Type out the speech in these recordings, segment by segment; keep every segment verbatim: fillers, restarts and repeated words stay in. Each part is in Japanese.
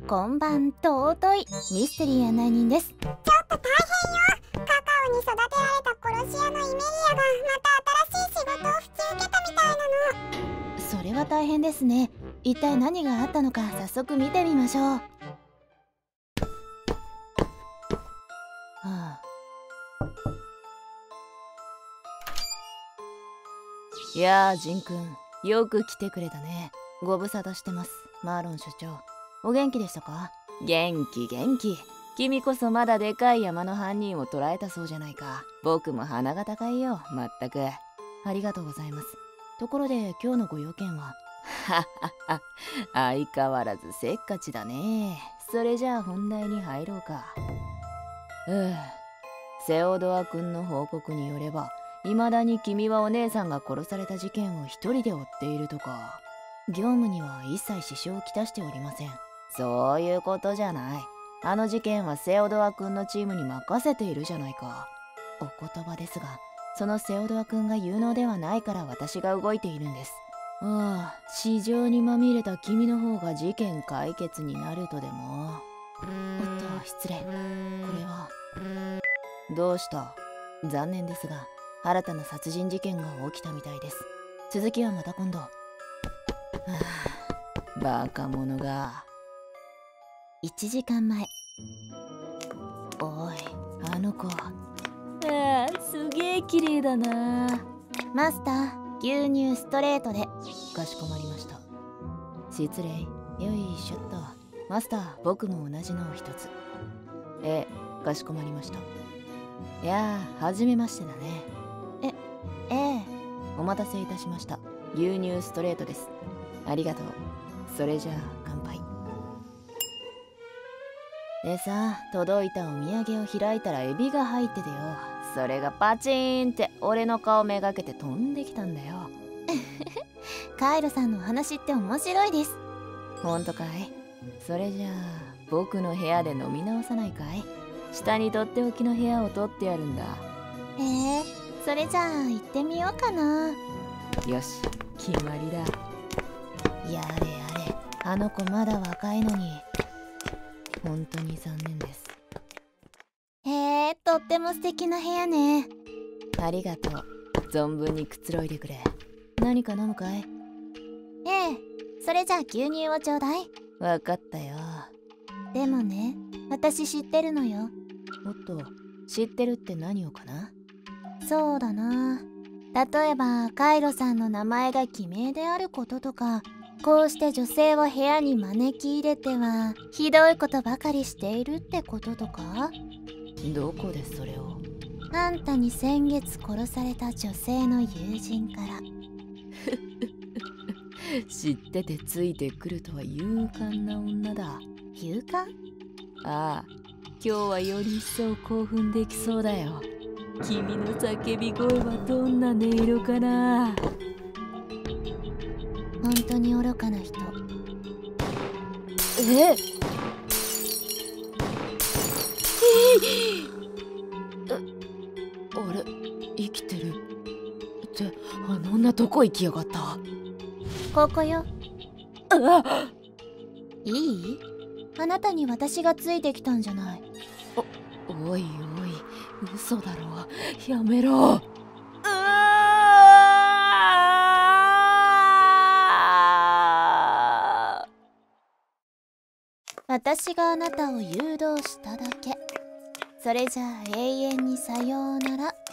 今晩尊いミステリー案内人です。ちょっと大変よ。カカオに育てられた殺し屋のイメリアがまた新しい仕事を引き受けたみたいなの。それは大変ですね。一体何があったのか早速見てみましょう。はあ、いやージンくん、よく来てくれたね。ご無沙汰してます、マーロン所長。お元気でしたか？元気元気。君こそまだでかい山の犯人を捕らえたそうじゃないか。僕も鼻が高いよ、まったく。ありがとうございます。ところで今日のご用件は？ははは、相変わらずせっかちだね。それじゃあ本題に入ろうか。うう、セオドア君の報告によれば、未だに君はお姉さんが殺された事件を一人で追っているとか。業務には一切支障をきたしておりません。そういうことじゃない。あの事件はセオドア君のチームに任せているじゃないか。お言葉ですが、そのセオドア君が有能ではないから私が動いているんです。ああ、市場にまみれた君の方が事件解決になるとでも。おっと、失礼。これは。どうした？残念ですが、新たな殺人事件が起きたみたいです。続きはまた今度。はあ、バカ者が。いちじかんまえ。おい、あの子。ああ、すげえ綺麗だな。マスター、牛乳ストレートで。かしこまりました。失礼。よいしょっと。マスター、僕も同じのを一つ。ええ、かしこまりました。いやあ、はじめましてだね。え、ええ。お待たせいたしました。牛乳ストレートです。ありがとう。それじゃあ乾杯。でさ、届いたお土産を開いたらエビが入っててよ。それがパチーンって俺の顔めがけて飛んできたんだよ。カイロさんのお話って面白いです。ほんとかい？それじゃあ僕の部屋で飲み直さないかい？下にとっておきの部屋を取ってやるんだ。へえ、それじゃあ行ってみようかな。よし、決まりだ。やれやれ、あの子まだ若いのに。本当に残念です。へえ、とっても素敵な部屋ね。ありがとう。存分にくつろいでくれ。何か飲むかい？ええ、それじゃあ牛乳をちょうだい。わかったよ。でもね、私知ってるのよ。おっと、知ってるって何をかな？そうだな。例えばカイロさんの名前が偽名であることとか、こうして女性を部屋に招き入れてはひどいことばかりしているってこととか。どこでそれを？あんたに先月殺された女性の友人から。知っててついてくるとは勇敢な女だ。勇敢？ああ、今日はより一層興奮できそうだよ。君の叫び声はどんな音色かな？本当に愚かな人。えっ、あれ、生きてるって、あの女どこ行きやがった？ここよ。あ、いい？あなたに私がついてきたんじゃない。お、おいおい、嘘だろ。やめろ。私があなたを誘導しただけ。それじゃあ永遠にさようなら。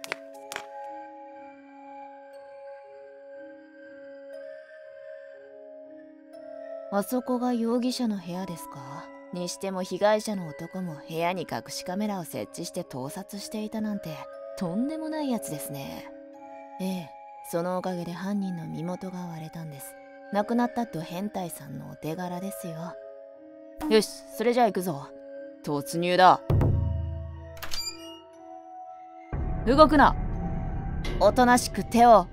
あそこが容疑者の部屋ですか？にしても被害者の男も部屋に隠しカメラを設置して盗撮していたなんてとんでもないやつですね。ええ、そのおかげで犯人の身元が割れたんです。亡くなったド変態さんのお手柄ですよ。よし、それじゃあ行くぞ。突入だ。動くな。おとなしく手を。って、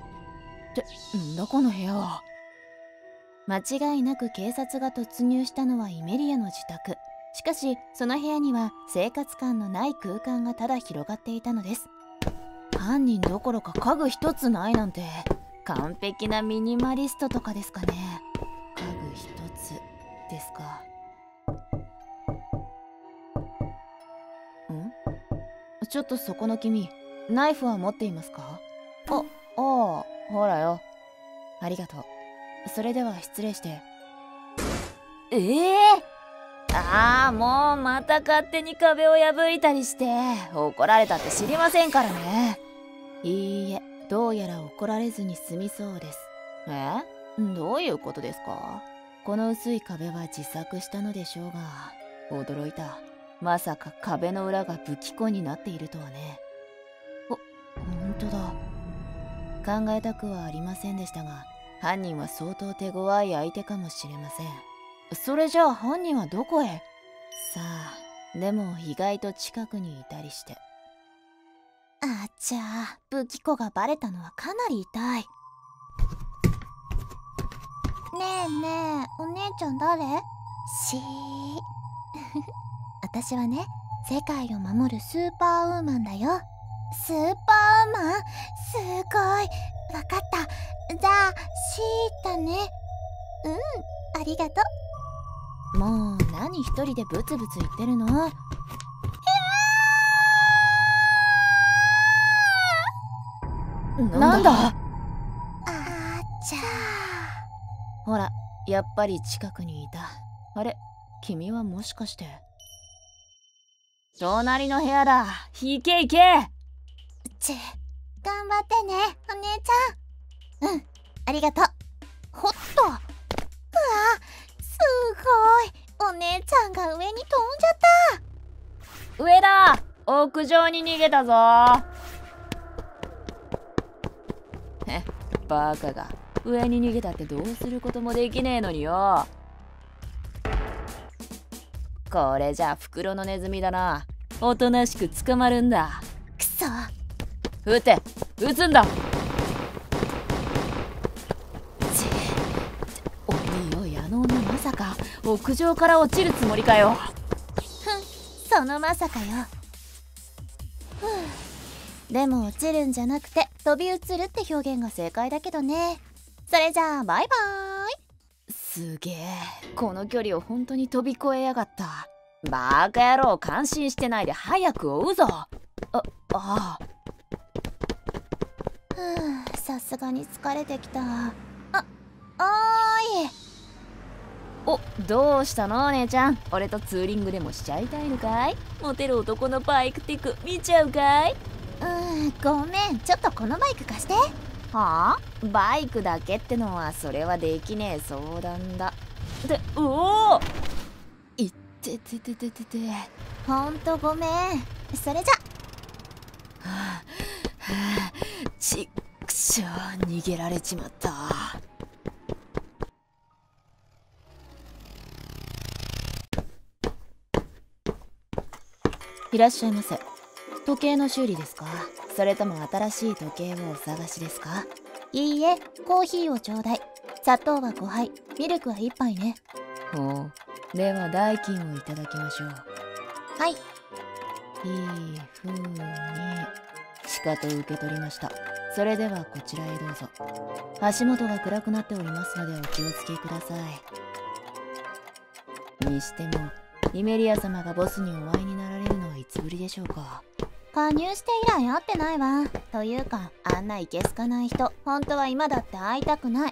なんだこの部屋は。間違いなく警察が突入したのはイメリアの自宅。しかしその部屋には生活感のない空間がただ広がっていたのです。犯人どころか家具一つないなんて完璧なミニマリストとかですかね。家具一つですか。 ちょっとそこの君、ナイフは持っていますか？あ、ああ、ほらよ。ありがとう。それでは失礼して。ええー、ああ、もうまた勝手に壁を破いたりして怒られたって知りませんからね。いいえ、どうやら怒られずに済みそうです。え？どういうことですか？この薄い壁は自作したのでしょうが、驚いた。まさか壁の裏が武器庫になっているとはね。ほ、ほんとだ。考えたくはありませんでしたが、犯人は相当手強い相手かもしれません。それじゃあ犯人はどこへ？さあ、でも意外と近くにいたりして。 あちゃあ、武器庫がバレたのはかなり痛い。ねえねえ、お姉ちゃん誰？しー私はね、世界を守るスーパーウーマンだよ。スーパーウーマン？すごい。わかった。じゃあ、シータね。うん、ありがとう。もう何一人でブツブツ言ってるの？なんだ？あーちゃー。ほら、やっぱり近くにいた。あれ、君はもしかして。隣の部屋だ。行け行け。 ち、頑張ってね、お姉ちゃん。うん、ありがとう。ほっと。うわ、すごい。お姉ちゃんが上に飛んじゃった。上だ。屋上に逃げたぞ。へ、バカが。上に逃げたってどうすることもできねえのによ。これじゃ袋のネズミだな。おとなしく捕まるんだ。 くそ。 撃て、撃つんだ。ち、おいおい、あの女まさか屋上から落ちるつもりかよ。 ふん、そのまさかよ。ふう、でも落ちるんじゃなくて飛び移るって表現が正解だけどね。それじゃあバイバーイ。 すげえ、この距離を本当に飛び越えやがった。バカ野郎、感心してないで早く追うぞ。あ、ああ。 ふう、さすがに疲れてきた。あ、おーい。 お、どうしたのお姉ちゃん。俺とツーリングでもしちゃいたいのかい？モテる男のバイクテク見ちゃうかい？ うん、ごめん、ちょっとこのバイク貸して。 はあ？バイクだけってのはそれはできねえ相談だ。で、うおー！いってててててて。 ほんとごめん。それじゃ。 はあ、はあ、ちっくしょう、逃げられちまった。いらっしゃいませ。時計の修理ですか？それとも新しい時計をお探しですか？ いいえ、コーヒーをちょうだい。砂糖はごはい、ミルクはいっぱいね。 ほう、では代金をいただきましょう。 はい。 いいふうにしかと受け取りました。それではこちらへどうぞ。足元が暗くなっておりますのでお気をつけください。にしてもイメリア様がボスにお会いになられるのはいつぶりでしょうか？ 加入して以来会ってないわ。というか、あんないけすかない人、本当は今だって会いたくない。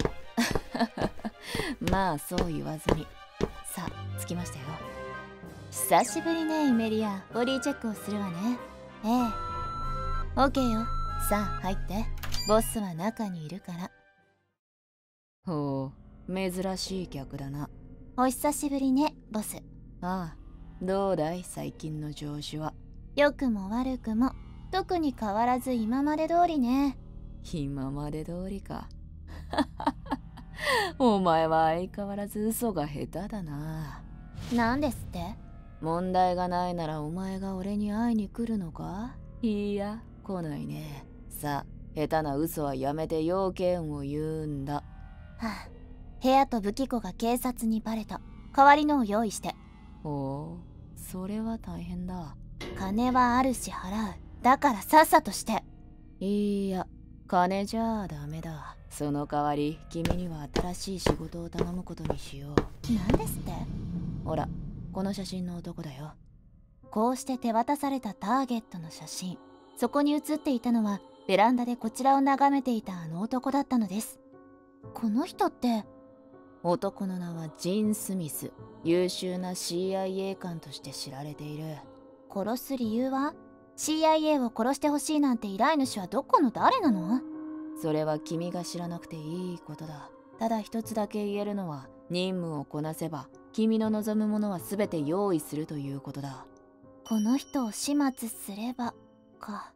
まあそう言わずに。さあ、着きましたよ。久しぶりね、イメリア。ボディチェックをするわね。 ええ。 オッケーよ。さあ入って。ボスは中にいるから。ほう、珍しい客だな。 お久しぶりね、ボス。 ああ、どうだい最近の調子は？ 良くも悪くも特に変わらず今まで通りね。 今まで通りか。お前は相変わらず嘘が下手だな。 なんですって？ 問題がないならお前が俺に会いに来るのか？いや、来ないね。さあ、下手な嘘はやめて要件を言うんだ。はあ、部屋と武器庫が警察にバレた。代わりのを用意して。 ほう、それは大変だ。 金はあるし払う。だからさっさとして。 いや、金じゃあダメだ。その代わり君には新しい仕事を頼むことにしよう。 なんですって？ ほら、この写真の男だよ。 こうして手渡されたターゲットの写真、そこに写っていたのはベランダでこちらを眺めていたあの男だったのです。この人って。男の名はジン・スミス。優秀な シーアイエー 官として知られている。殺す理由は？ シーアイエー を殺してほしいなんて依頼主はどこの誰なの？それは君が知らなくていいことだ。ただ一つだけ言えるのは、任務をこなせば君の望むものは全て用意するということだ。この人を始末すればか。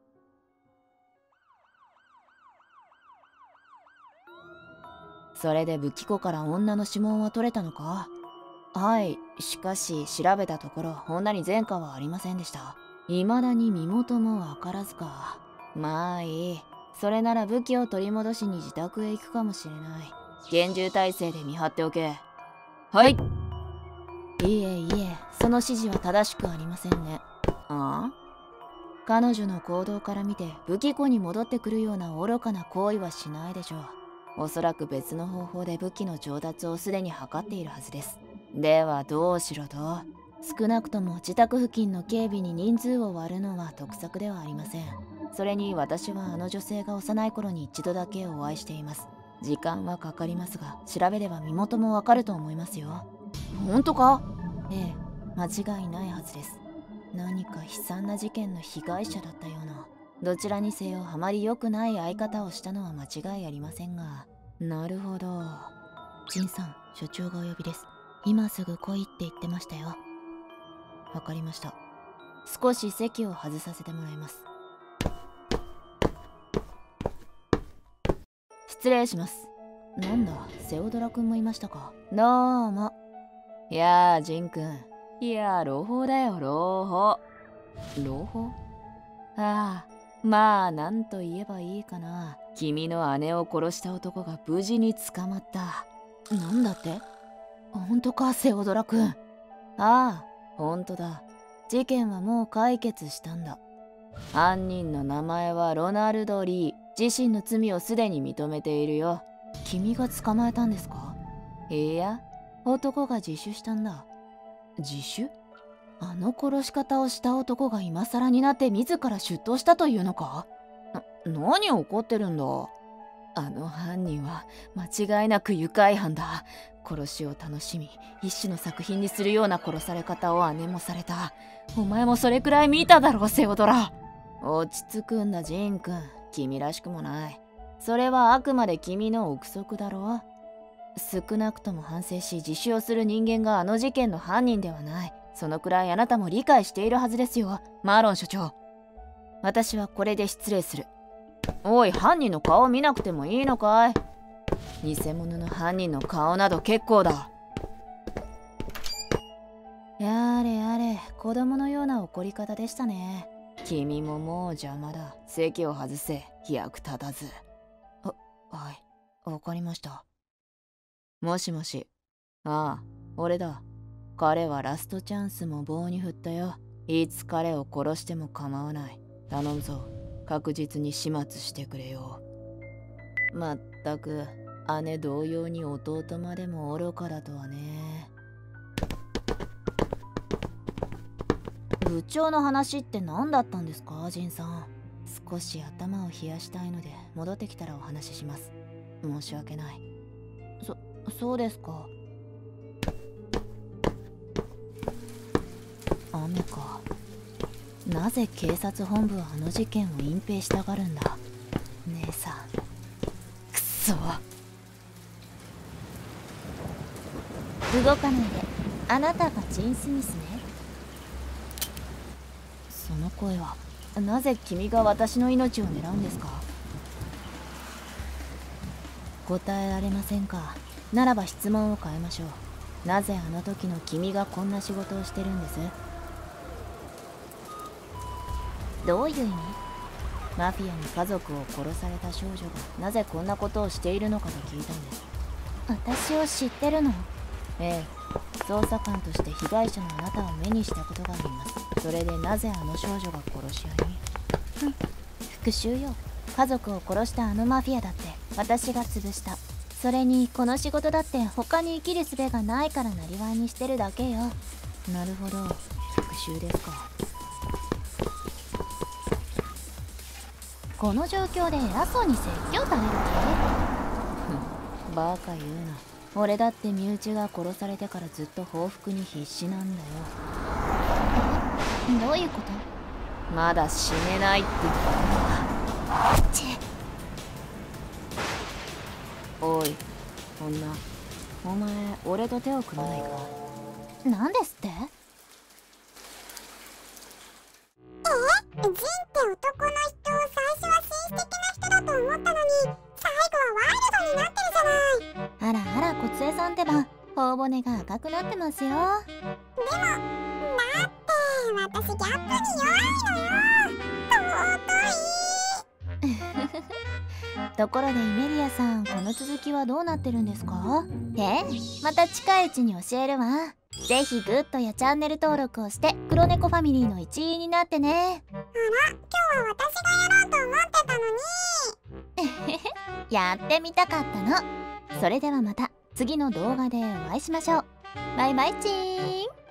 それで武器庫から女の指紋は取れたのか？はい、しかし調べたところ女に前科はありませんでした。未だに身元もわからずか。まあいい。それなら武器を取り戻しに自宅へ行くかもしれない。厳重態勢で見張っておけ。はい。いえいえ、その指示は正しくありませんね。ああ？彼女の行動から見て武器庫に戻ってくるような愚かな行為はしないでしょう。おそらく別の方法で武器の調達をすでに図っているはずです。ではどうしろと？少なくとも自宅付近の警備に人数を割るのは得策ではありません。それに私はあの女性が幼い頃に一度だけお会いしています。時間はかかりますが、調べれば身元もわかると思いますよ。本当か？ええ、間違いないはずです。何か悲惨な事件の被害者だったような。どちらにせよあまり良くない相方をしたのは間違いありませんが。なるほど。ジンさん、所長がお呼びです。今すぐ来いって言ってましたよ。わかりました。少し席を外させてもらいます。失礼します。なんだ、セオドラ君もいましたか。どうも。いやー、ジン君。いやー、朗報だよ、朗報。朗報？ああ、まあ、なんと言えばいいかな。君の姉を殺した男が無事に捕まった。なんだって？本当か、セオドラ君。ああ、本当だ。事件はもう解決したんだ。犯人の名前はロナルド・リー。自身の罪をすでに認めているよ。君が捕まえたんですか？いや、男が自首したんだ。自首？あの殺し方をした男が今更になって自ら出頭したというのか？な、何を怒ってるんだ？あの犯人は間違いなく愉快犯だ。殺しを楽しみ、一種の作品にするような殺され方を姉もされた。お前もそれくらい見ただろう、セオドラ。落ち着くんだ、ジン君。君らしくもない。それはあくまで君の憶測だろう。少なくとも反省し自首をする人間があの事件の犯人ではない。そのくらいあなたも理解しているはずですよ、マーロン所長。私はこれで失礼する。おい、犯人の顔を見なくてもいいのかい？偽物の犯人の顔など結構だ。やれやれ、子供のような怒り方でしたね。君ももう邪魔だ。席を外せ、役立たず。あ、はい、わかりました。もしもし。ああ、俺だ。彼はラストチャンスも棒に振ったよ。いつ彼を殺しても構わない。頼むぞ。確実に始末してくれよ。まったく、姉同様に弟までも愚かだとはね。部長の話って何だったんですか、ジンさん。少し頭を冷やしたいので戻ってきたらお話しします。申し訳ない。そ、そうですか。雨か。なぜ警察本部はあの事件を隠蔽したがるんだ。姉さん。くそ。動かないで。あなたがジン・スミスね。その声は。なぜ君が私の命を狙うんですか？答えられませんか。ならば質問を変えましょう。なぜあの時の君がこんな仕事をしてるんです？どういう意味？マフィアに家族を殺された少女がなぜこんなことをしているのかと聞いたんです。私を知ってるの？ええ、捜査官として被害者のあなたを目にしたことがあります。それでなぜあの少女が殺し屋に？ふん、復讐よ。家族を殺したあのマフィアだって私が潰した。それにこの仕事だって他に生きる術がないからなりわいにしてるだけよ。なるほど。 復讐ですか。 この状況で偉そうに説教される気バカ言うな。俺だって身内が殺されてからずっと報復に必死なんだよ。 え、どういうこと？ まだ死ねないって言ったの？チェ。 おい女、お前俺と手を組まないか？ なんですって？ え、ジンって男の人、最初は紳士的な人だと思ったのに、最後はワイルドになってるじゃない。 あらあら、こつえさんってば頬骨が赤くなってますよ。でもだって私ギャップに弱いのよ。尊いところでイメリアさん、この続きはどうなってるんですか？え、また近いうちに教えるわ。ぜひグッドやチャンネル登録をして黒猫ファミリーの一員になってね。 あら、今日は私がやろうと思ってたのにやってみたかったの。それではまた次の動画でお会いしましょう。バイバイチーン。